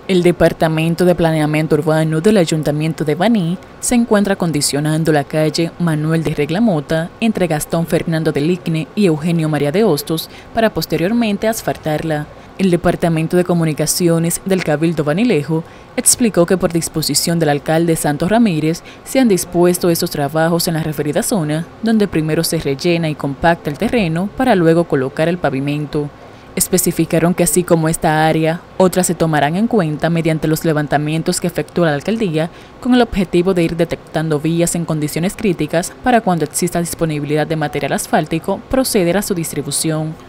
El Departamento de Planeamiento Urbano del Ayuntamiento de Baní se encuentra acondicionando la calle Manuel de Reglamota entre Gastón Fernando de Ligne y Eugenio María de Hostos para posteriormente asfaltarla. El Departamento de Comunicaciones del Cabildo Banilejo explicó que por disposición del alcalde Santos Ramírez se han dispuesto estos trabajos en la referida zona, donde primero se rellena y compacta el terreno para luego colocar el pavimento. Especificaron que así como esta área, otras se tomarán en cuenta mediante los levantamientos que efectúa la alcaldía con el objetivo de ir detectando vías en condiciones críticas para cuando exista disponibilidad de material asfáltico proceder a su distribución.